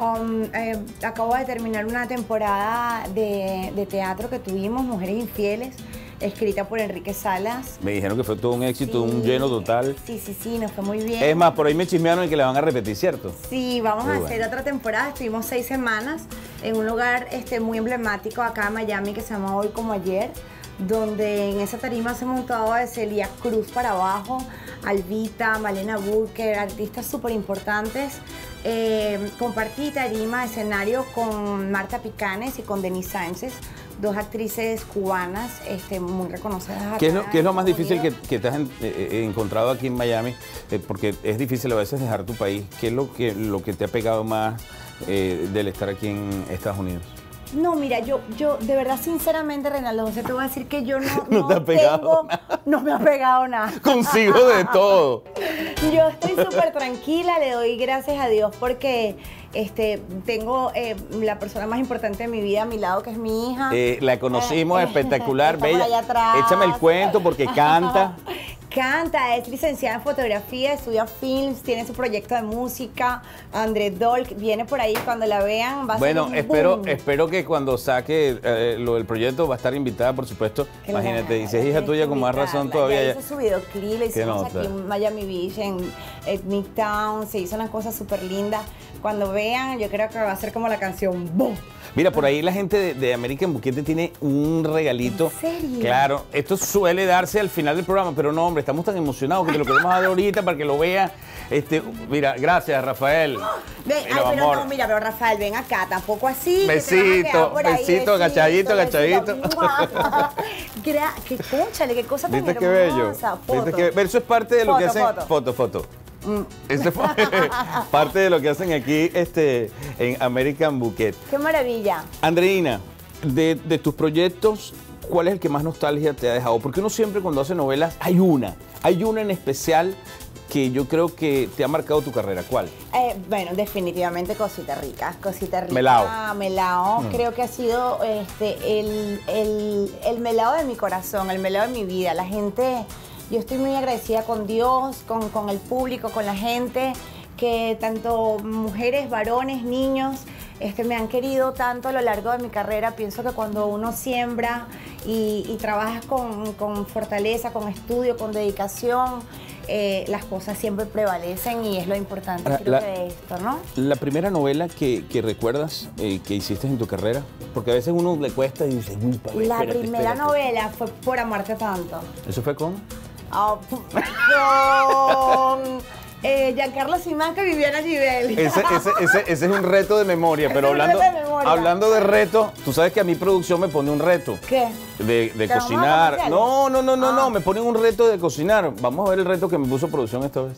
Acabo de terminar una temporada de teatro que tuvimos, Mujeres Infieles, escrita por Enrique Salas. Me dijeron que fue todo un éxito, un lleno total. Sí, nos fue muy bien. Es más, por ahí me chismearon y que la van a repetir, ¿cierto? Sí, vamos a hacer otra temporada. Estuvimos 6 semanas en un lugar muy emblemático acá en Miami que se llama Hoy Como Ayer, donde en esa tarima se montaba de Celia Cruz para abajo, Alvita, Malena Burker, artistas súper importantes. Compartí tarima, escenario con Marta Picanes y con Denise Sánchez, 2 actrices cubanas muy reconocidas. ¿Qué es lo más difícil que te has encontrado aquí en Miami? Porque es difícil a veces dejar tu país. ¿Qué es lo que te ha pegado más del estar aquí en Estados Unidos? No, mira, yo de verdad, sinceramente, Reinaldo José, te voy a decir que yo no te ha pegado nada. No me ha pegado nada. Consigo de todo. Yo estoy súper tranquila, le doy gracias a Dios porque tengo la persona más importante de mi vida a mi lado, que es mi hija. La conocimos, espectacular, está bella. por allá atrás. Échame el cuento porque canta. Canta, es licenciada en fotografía, estudia films, tiene su proyecto de música. André Dolk viene por ahí, cuando la vean va a ser un espero que cuando saque lo del proyecto va a estar invitada, por supuesto. Claro, imagínate, y si es hija tuya, con más razón todavía. Ya hizo su videoclip, le hicimos aquí en Miami Beach, en Midtown, se hizo una cosa súper linda. Cuando vean, yo creo que va a ser como la canción ¡Boom! Mira, por ahí la gente de American Bouquet tiene un regalito. ¿En serio? Claro, esto suele darse al final del programa, pero no, hombre, estamos tan emocionados que te lo queremos dar ahorita para que lo vea. Mira, gracias, Rafael. Pero Rafael, ven acá, tampoco así. Besito, agachadito. Qué cónchale, qué cosa tan ¿Viste qué bello? Eso es parte de lo que hacen. Foto. Eso es parte de lo que hacen aquí en American Bouquet. ¡Qué maravilla! Andreina, de tus proyectos, ¿cuál es el que más nostalgia te ha dejado? Porque uno siempre cuando hace novelas, hay una en especial que yo creo que te ha marcado tu carrera. ¿Cuál? Bueno, definitivamente Cosita Rica. Melao. Creo que ha sido el melao de mi corazón, el melao de mi vida. La gente... Yo estoy muy agradecida con Dios, con el público, con la gente, que tanto mujeres, varones, niños, me han querido tanto a lo largo de mi carrera. Pienso que cuando uno siembra y trabajas con fortaleza, con estudio, con dedicación, las cosas siempre prevalecen y es lo importante de esto, ¿no? La primera novela que recuerdas que hiciste en tu carrera, porque a veces uno le cuesta y dice, la primera novela fue Por Amarte Tanto. ¿Eso fue con? Con Giancarlo Simanca y Viviana Givelli. Ese es un reto de memoria, pero hablando de reto, tú sabes que a mi producción me pone un reto. ¿Qué? De cocinar. No, me ponen un reto de cocinar. Vamos a ver el reto que me puso producción esta vez.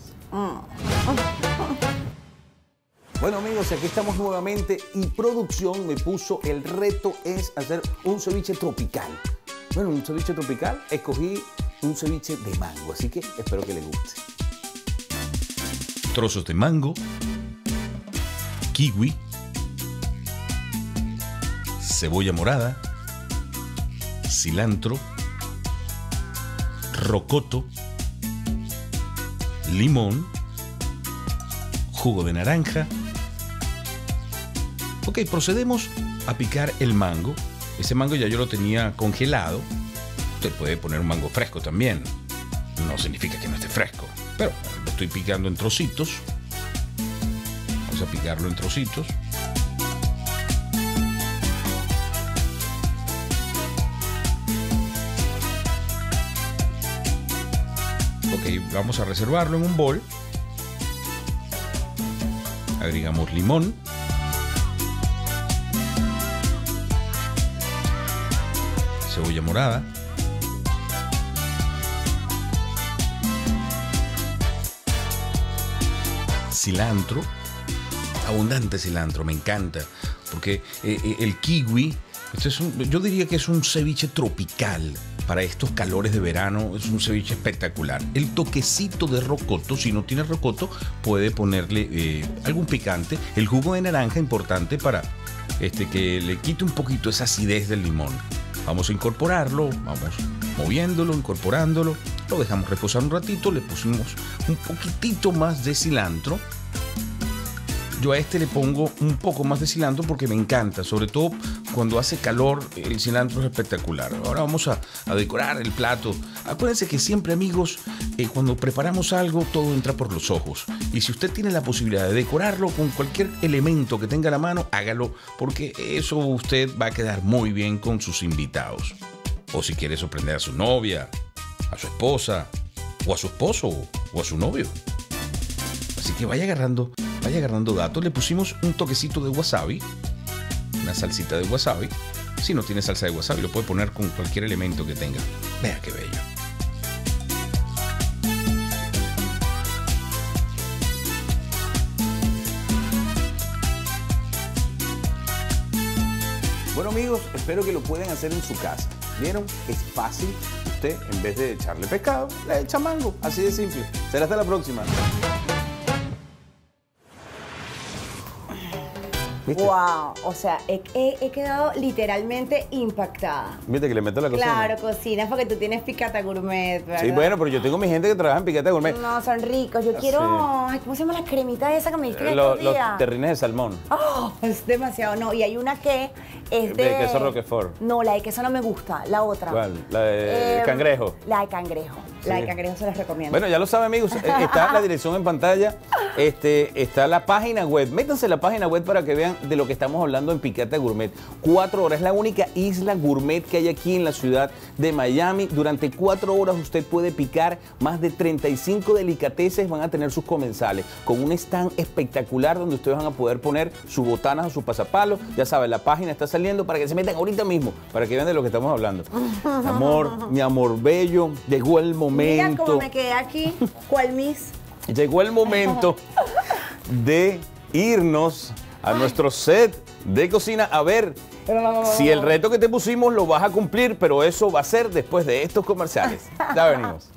Bueno, amigos, aquí estamos nuevamente y producción me puso el reto es hacer un ceviche tropical. Bueno, un ceviche tropical, escogí un ceviche de mango, así que espero que les guste. Trozos de mango, kiwi, cebolla morada, cilantro, rocoto, limón, jugo de naranja. Ok, procedemos a picar el mango. Ese mango ya yo lo tenía congelado. Usted puede poner un mango fresco también. no significa que no esté fresco. Pero lo estoy picando en trocitos. Vamos a picarlo en trocitos. Ok, vamos a reservarlo en un bol. Agregamos limón. Cebolla morada. Cilantro. Abundante cilantro, me encanta. Porque el kiwi, yo diría que es un ceviche tropical. Para estos calores de verano es un ceviche espectacular. El toquecito de rocoto, si no tiene rocoto, puede ponerle algún picante. El jugo de naranja, importante para que le quite un poquito esa acidez del limón. Vamos a incorporarlo, vamos moviéndolo, incorporándolo. Lo dejamos reposar un ratito, le pusimos un poquitito más de cilantro. Yo a le pongo un poco más de cilantro porque me encanta, sobre todo cuando hace calor, el cilantro es espectacular. Ahora vamos a decorar el plato. Acuérdense que siempre, amigos, cuando preparamos algo, todo entra por los ojos. Y si usted tiene la posibilidad de decorarlo con cualquier elemento que tenga a la mano, hágalo, porque eso usted va a quedar muy bien con sus invitados. O si quiere sorprender a su novia, a su esposa, o a su esposo, o a su novio. Así que vaya agarrando datos. Le pusimos un toquecito de wasabi, una salsita de wasabi. Si no tiene salsa de wasabi, lo puede poner con cualquier elemento que tenga. Vea qué bello. Bueno, amigos, espero que lo puedan hacer en su casa. ¿Vieron? Es fácil. Usted, en vez de echarle pescado, le echa mango. Así de simple. Será hasta la próxima. ¿Viste? Wow, o sea, he quedado literalmente impactada. ¿Viste que le meto la cocina? Claro, cocina, porque tú tienes Picata Gourmet, ¿verdad? Sí, bueno, pero yo tengo mi gente que trabaja en Picata Gourmet. No, son ricos. Yo quiero... Sí. Ay, ¿cómo se llama la cremita esa que me diste estos Los días? terrines de salmón. Oh, es demasiado. No, y hay una que es de... De queso Roquefort. No, la de queso no me gusta. La otra. ¿Cuál? La de cangrejo. La de cangrejo. Sí. La de cangrejo se las recomiendo. Bueno, ya lo saben, amigos. Está la dirección en pantalla. Está la página web. Métanse en la página web para que vean de lo que estamos hablando en Picata Gourmet. 4 horas. Es la única isla gourmet que hay aquí en la ciudad de Miami. Durante 4 horas usted puede picar más de 35 delicateces. Van a tener sus comensales con un stand espectacular donde ustedes van a poder poner sus botanas o sus pasapalos. Ya saben, la página está saliendo para que se metan ahorita mismo, para que vean de lo que estamos hablando. Amor, mi amor bello, llegó el momento. Mira cómo me quedé aquí, cual Miss. Llegó el momento de irnos a nuestro set de cocina a ver si el reto que te pusimos lo vas a cumplir, pero eso va a ser después de estos comerciales. Ya venimos.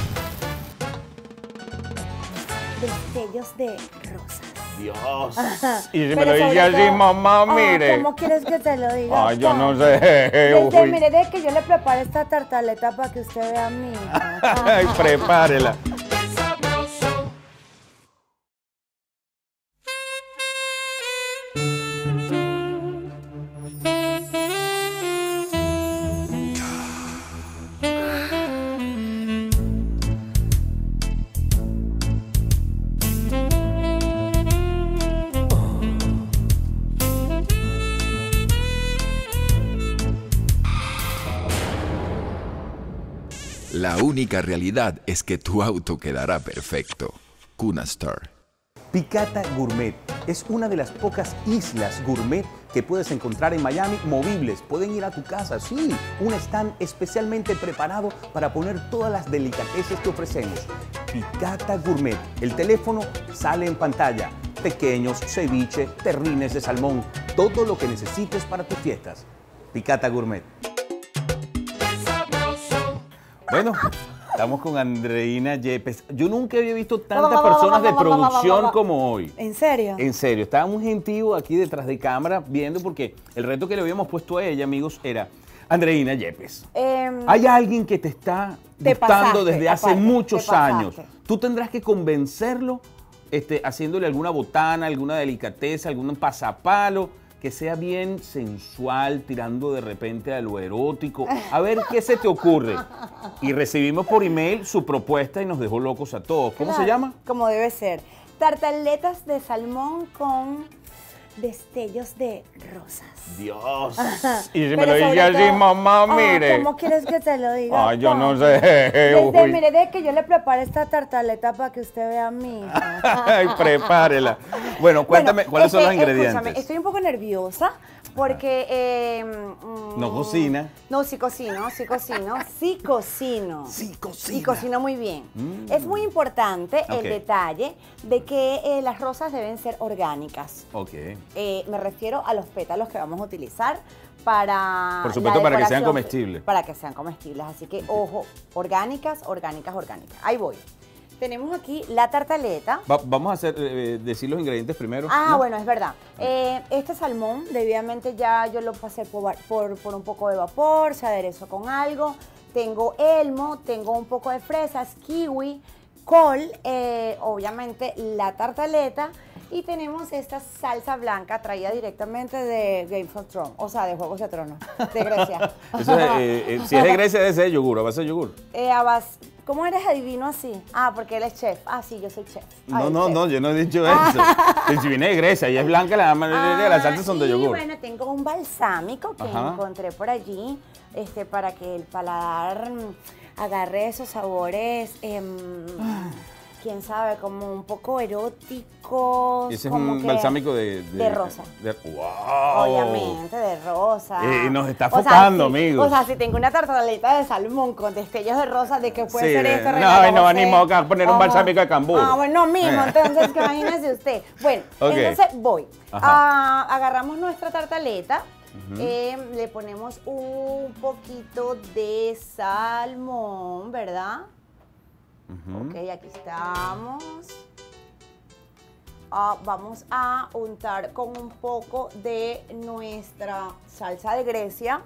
Destellos de rosas. Dios. Y si me Pero lo dice sobre así, todo- mamá, Ay, mire. ¿cómo quieres que te lo diga? Ay, yo no sé. Desde, Uy. mire, de que yo le prepare esta tartaleta para que usted vea a mí. Ay, prepárela. La única realidad es que tu auto quedará perfecto. Cunastar. Picata Gourmet es una de las pocas islas gourmet que puedes encontrar en Miami, movibles. Pueden ir a tu casa, sí, un stand especialmente preparado para poner todas las delicateces que ofrecemos. Picata Gourmet, el teléfono sale en pantalla. Pequeños, ceviche, terrines de salmón, todo lo que necesites para tus fiestas. Picata Gourmet. Bueno, estamos con Andreina Yepes. Yo nunca había visto tantas personas de producción como hoy. ¿En serio? En serio, estaba muy gentío aquí detrás de cámara viendo porque el reto que le habíamos puesto a ella, amigos, era Andreina Yepes. Hay alguien que te está Te gustando pasaste, desde hace aparte, muchos te pasaste. años. Tú tendrás que convencerlo haciéndole alguna botana, alguna delicateza, algún pasapalo. que sea bien sensual, tirando de repente a lo erótico. A ver qué se te ocurre. Y recibimos por email su propuesta y nos dejó locos a todos. ¿Cómo se llama? Como debe ser. Tartaletas de salmón con destellos de rosas. Dios. Y si me Pero lo dice sobre así, todo- mamá, mire. ¿Cómo quieres que te lo diga? Ay, yo no papi? sé. Uy. Mire, de que yo le prepare esta tartaleta para que usted vea a mí. Ay, prepárela. Bueno, cuéntame, Bueno, ¿cuáles son los escúchame, ingredientes? estoy un poco nerviosa porque... No cocina. No, sí cocino. Sí cocino. Y cocino muy bien. Es muy importante Ok. el detalle de que las rosas deben ser orgánicas. Ok. Me refiero a los pétalos que vamos a utilizar para Por supuesto, la para que sean decoración, comestibles. Para que sean comestibles. Así que, ojo, orgánicas. Ahí voy. Tenemos aquí la tartaleta. Vamos a hacer, decir los ingredientes primero. Ah, ¿no? bueno, es verdad. Este salmón, debidamente ya yo lo pasé por un poco de vapor, se aderezó con algo. Tengo elmo, tengo un poco de fresas, kiwi, col, obviamente la tartaleta. Y tenemos esta salsa blanca traída directamente de Game of Thrones, o sea, de Juegos de Tronos, de Grecia. Eso es, si es de Grecia, debe ser de yogur, a base de yogur. ¿Cómo eres adivino así? Ah, porque él es chef. Ah, sí, yo soy chef. Ay, No, chef. yo no he dicho eso. Si viene de Grecia y es blanca, la mayoría de las salsas son de y yogur. bueno, tengo un balsámico que Ajá. encontré por allí, para que el paladar agarre esos sabores, quién sabe, como un poco eróticos. Y ese es como un que balsámico de rosa. ¡Wow! Obviamente, de rosa. Nos está O sea, enfocando, sí, amigos. O sea, si tengo una tartaleta de salmón con destellos de rosa, ¿de qué puede Sí, ser esto? no, Renato no, José? ni modo que va a poner un Ajá. balsámico de cambur. Ah, bueno, no mismo, entonces, que imagínese usted. Bueno, Ok. entonces voy. Ajá. Agarramos nuestra tartaleta, le ponemos un poquito de salmón, ¿verdad? Ok, aquí estamos. Vamos a untar con un poco de nuestra salsa de Grecia,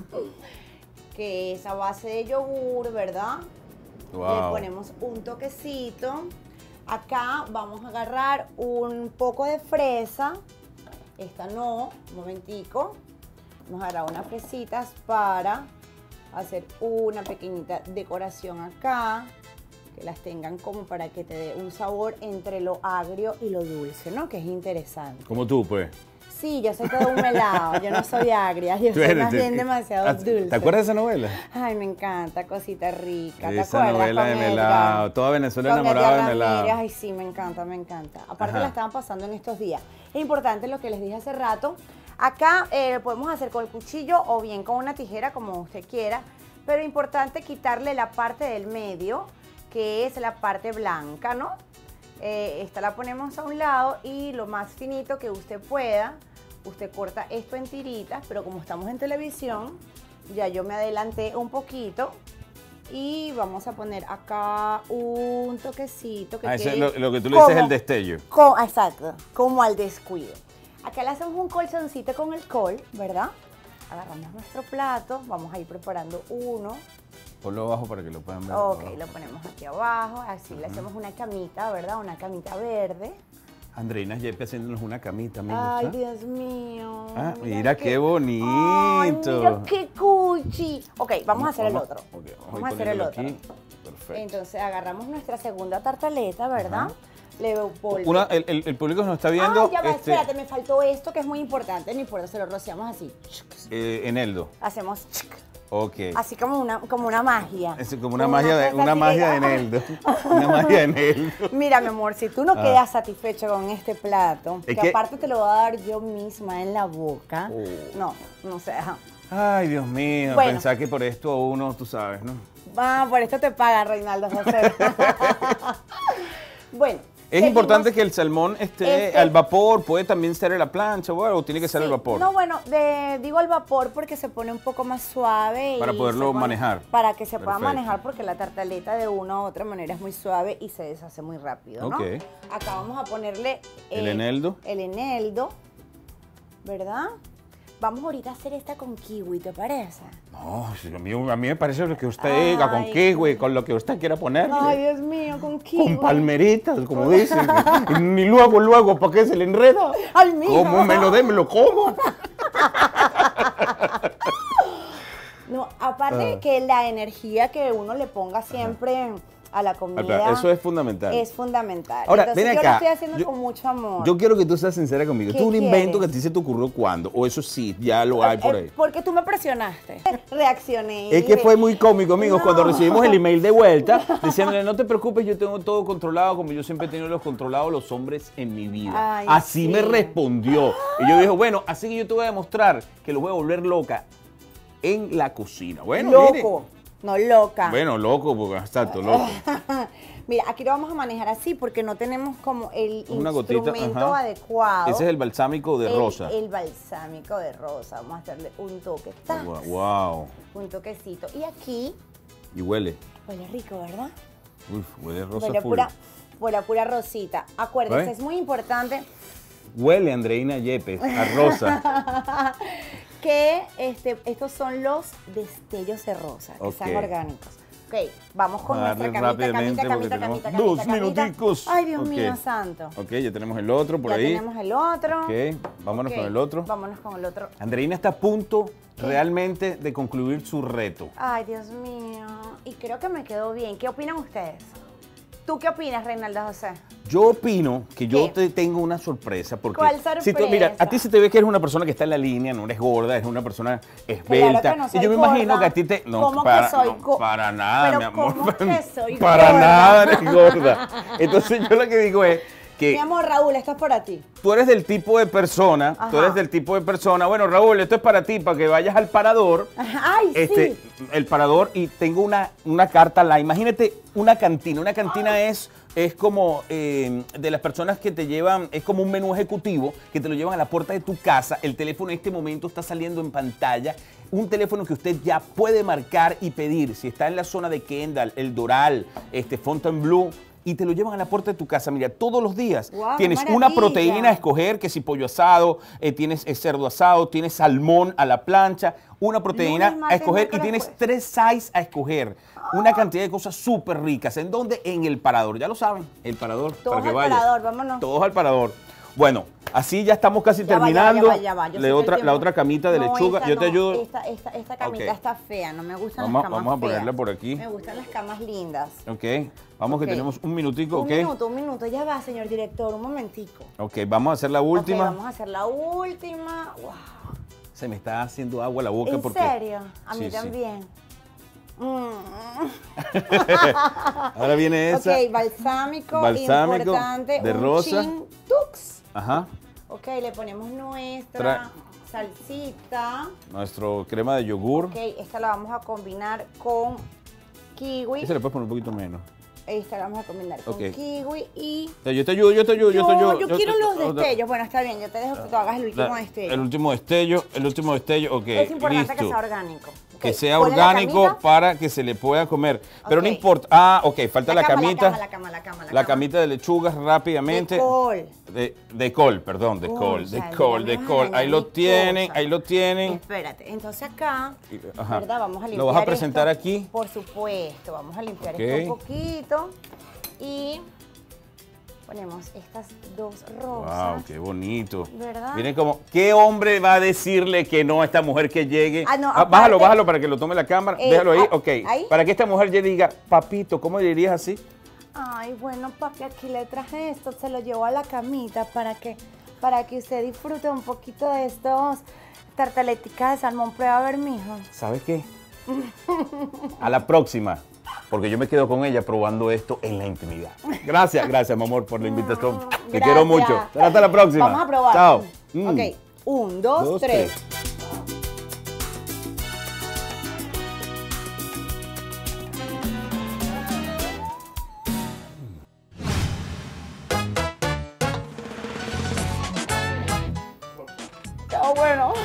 que es a base de yogur, ¿verdad? Wow. Le ponemos un toquecito. Acá vamos a agarrar un poco de fresa. Esta no, un momentico. Vamos a agarrar unas fresitas para hacer una pequeñita decoración acá. Que las tengan como para que te dé un sabor entre lo agrio y lo dulce, ¿no? Que es interesante. Como tú, pues. Sí, yo soy todo un melado, yo no soy agria, yo soy más bien demasiado dulce. ¿Te acuerdas de esa novela? Ay, me encanta, cosita rica. ¿Te Esa acuerdas? novela de Con melado. Edgar. Toda Venezuela Con enamorada de Edgar Ramírez. melado. Ay, sí, me encanta, me encanta. Aparte Ajá. la estaban pasando en estos días. Es importante lo que les dije hace rato. Acá podemos hacer con el cuchillo o bien con una tijera, como usted quiera. Pero es importante quitarle la parte del medio, que es la parte blanca, ¿no? Esta la ponemos a un lado y lo más finito que usted pueda, usted corta esto en tiritas, pero como estamos en televisión, ya yo me adelanté un poquito y vamos a poner acá un toquecito que Eso es quede lo que tú le dices como- el destello. exacto, como al descuido. Acá le hacemos un colchoncito con el col, ¿verdad? Agarramos nuestro plato, vamos a ir preparando uno. Ponlo abajo para que lo puedan ver. Ok, lo ponemos aquí abajo, así le hacemos una camita, ¿verdad? Una camita verde. Andreina Yepe haciéndonos una camita, me Ay, gusta. Dios mío. Ah, mira qué bonito. Ay, mira qué cuchi. Ok, vamos a hacer el otro. Ok, Vamos a hacer el poniéndolo otro. aquí. Perfecto. Entonces agarramos nuestra segunda tartaleta, ¿verdad? Ajá. Le polvo. El público nos está viendo. Ah, ya va, espérate, me faltó esto que es muy importante. No importa, se lo rociamos así. Eneldo. Hacemos Ok. así como una magia. Es como una magia de cosa así que- Eneldo. Una magia de Eneldo. Mira, mi amor, si tú no quedas satisfecho con este plato, Es que que- aparte te lo voy a dar yo misma en la boca, no sé. Ajá. Ay, Dios mío. Bueno. Pensar que por esto a uno, tú sabes, ¿no? Ah, por esto te pagan, Reinaldo José. Bueno. Es seguimos. importante que el salmón esté al vapor, puede también ser a la plancha, o tiene que ser Sí, al vapor. No, bueno, digo al vapor porque se pone un poco más suave. Para y poderlo se pone- manejar. Para que se pueda Perfecto. manejar porque la tartaleta de una u otra manera es muy suave y se deshace muy rápido, ¿no? Ok. Acá vamos a ponerle... El eneldo. El eneldo, ¿verdad? vamos ahorita a hacer esta con kiwi, ¿te parece? No, a mí me parece lo que usted diga, con kiwi, con lo que usted quiera poner. Ay, Dios mío, con kiwi. Con palmeritas, como dicen. Y ni luego, ¿para qué se le enreda? Ay, mijo. ¿Cómo me lo como? No, aparte que la energía que uno le ponga siempre a la comida. Eso es fundamental. Es fundamental. Ahora, entonces, ven yo acá. lo estoy haciendo con mucho amor. Yo quiero que tú seas sincera conmigo. ¿Qué ¿Esto es un invento que a quieres? ti se te ocurrió cuándo? O eso sí, ya lo hay por ahí. Porque tú me presionaste. Reaccioné. Es que fue muy cómico, amigos, No. cuando recibimos el email de vuelta, diciéndole, no te preocupes, yo tengo todo controlado, como yo siempre he tenido los controlados los hombres en mi vida. Ay, así sí. me respondió. Y yo dije, bueno, así que yo te voy a demostrar que lo voy a volver loca en la cocina. Bueno, Loco, no loca. mire. Bueno, loco, porque exacto, loco. Mira, aquí lo vamos a manejar así porque no tenemos como el Una gotita, instrumento ajá. adecuado. Ese es el balsámico de rosa. El balsámico de rosa. Vamos a hacerle un toque. ¡tac! Wow. Un toquecito. Y aquí Y huele. huele rico, ¿verdad? Uf, huele rosa Huele full. huele a pura rosita. Acuérdense, ¿Ve? es muy importante Huele, Andreina Yepes, a rosa. que estos son los destellos de rosa, que sean Ok. orgánicos. Ok, vamos con A nuestra darle camita, rápidamente camita, porque camita, tenemos camita, dos camita, camita. minuticos. Ay, Dios Ok. mío santo. Ok, ya tenemos el otro por Ya ahí. tenemos el otro. Ok, vámonos Ok, con el otro. Vámonos con el otro. Andreina está a punto realmente de concluir su reto. Ay, Dios mío. Y creo que me quedó bien. ¿Qué opinan ustedes? ¿Tú qué opinas, Reinaldo José? Yo opino que yo ¿Qué? te tengo una sorpresa. Porque ¿Cuál Si tú, mira, sorpresa? a ti se te ve que eres una persona que está en la línea, no eres gorda, eres una persona esbelta. Claro que no soy y yo me imagino gorda. que a ti te... No, ¿Cómo para, que soy no, go- para nada, Pero mi amor. ¿cómo que soy para gorda? nada eres gorda. Entonces yo lo que digo es que... Mi amor, Raúl, esto es para ti. Tú eres del tipo de persona, Ajá. bueno, Raúl, esto es para ti, para que vayas al parador, Ay, sí. el parador, y tengo una carta al lado. Imagínate una cantina es como de las personas que te llevan, es como un menú ejecutivo que te lo llevan a la puerta de tu casa. El teléfono en este momento está saliendo en pantalla, un teléfono que usted ya puede marcar y pedir, si está en la zona de Kendall, El Doral, Fontainebleau, y te lo llevan a la puerta de tu casa. Mira, todos los días Guau, tienes qué una maravilla. proteína a escoger, que si pollo asado, tienes cerdo asado, tienes salmón a la plancha, una proteína Lunes, a martes, escoger y miércoles, tienes jueves. 3 sides a escoger. Una cantidad de cosas súper ricas. ¿En dónde? En el parador. Ya lo saben, el parador. Todos para que al vayan. parador, vámonos. Todos al parador. Bueno, así ya estamos casi Ya va, terminando. ya va. Yo sé La que otra, el tiempo- la otra camita de No, lechuga. esta Yo te no, ayudo. Esta camita Ok. está fea, no me gustan Vamos- las camas vamos a ponerle feas. por aquí. Me gustan las camas lindas. Ok. Vamos Ok. que tenemos un minutico, Un ok. minuto, ya va, señor director, un momentico. Ok, vamos a hacer la última. Ok, vamos a hacer la última. Wow. Se me está haciendo agua la boca ¿En porque. serio? A mí Sí, sí. también. Ahora viene esa. Ok, balsámico, Balsámico importante, de un rosa. chin tux. Ajá. Ok, le ponemos nuestra salsita. Nuestro crema de yogur. Ok, esta la vamos a combinar con kiwi. Ese le puedes poner un poquito menos. Esta la vamos a combinar con Ok. kiwi y... Yo te ayudo, yo te ayudo. Yo quiero los destellos. Bueno, está bien, yo te dejo que tú hagas el último destello. El último destello, ok. Es importante que listo. sea orgánico. Ok, Que sea ponle la orgánico camita. para que se le pueda comer. Pero no Ok. importa. Ah, ok, falta la cama, camita. La cama. La camita de lechugas rápidamente. De col. De col, perdón, de col, de col, de col. Ahí lo tienen, ahí lo tienen. Espérate, entonces acá, Ajá. ¿verdad? Vamos a limpiar ¿Lo vas a presentar esto. aquí? Por supuesto, vamos a limpiar Ok. esto un poquito y ponemos estas dos rosas. Wow, qué bonito. ¿Verdad? Miren como, ¿qué hombre va a decirle que no a esta mujer que llegue? Ah, no, bájalo, aparte- bájalo para que lo tome la cámara. Déjalo ahí, ok. ahí. Para que esta mujer llegue y diga, papito, ¿cómo le dirías así? Ay, bueno, papi, aquí le traje esto, se lo llevo a la camita para que usted disfrute un poquito de estos tartaleticas de salmón. Prueba a ver, mijo. ¿Sabes qué? A la próxima, porque yo me quedo con ella probando esto en la intimidad. Gracias, mi amor, por la invitación. Te Gracias. quiero mucho. Hasta la próxima. Vamos a probar. Chao. Ok, 1, 2, 3. Está bueno.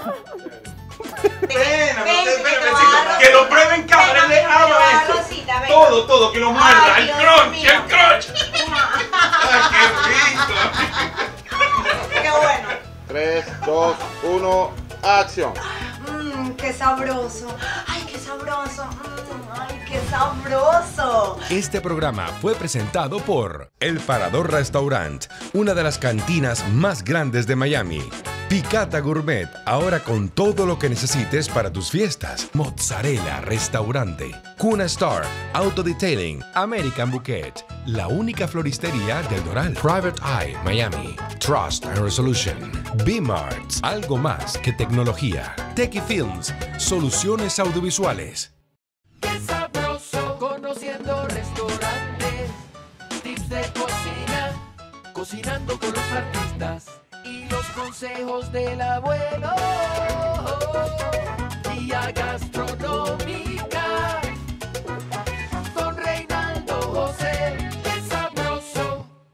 Que lo prueben, cabrón, le amo esto. Todo, que lo muerda. Ay, El Dios crunch, mío. el crunch. Ay, qué rico. Qué bueno. 3, 2, 1, acción. ¡Qué sabroso! ¡Ay, qué sabroso! ¡Ay, qué sabroso! Este programa fue presentado por El Parador Restaurant, una de las cantinas más grandes de Miami. Picata Gourmet, ahora con todo lo que necesites para tus fiestas. Mozzarella Restaurante. Cuna Star, Auto Detailing, American Bouquet, la única floristería del Doral. Private Eye, Miami. Trust and Resolution. B-Marts, algo más que tecnología. Techie Films, soluciones audiovisuales. ¡Qué sabroso! Conociendo restaurantes, tips de cocina, cocinando con los artistas y los consejos del abuelo. Y hagas